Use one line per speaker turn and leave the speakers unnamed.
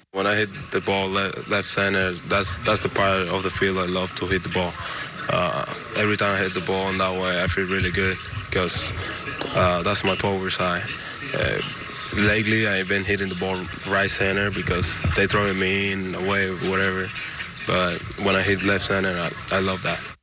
When I hit the ball left center, that's the part of the field I love to hit the ball. Every time I hit the ball in that way, I feel really good because that's my power side. Lately, I've been hitting the ball right center because they throw it me in away, whatever. But when I hit left center, I love that.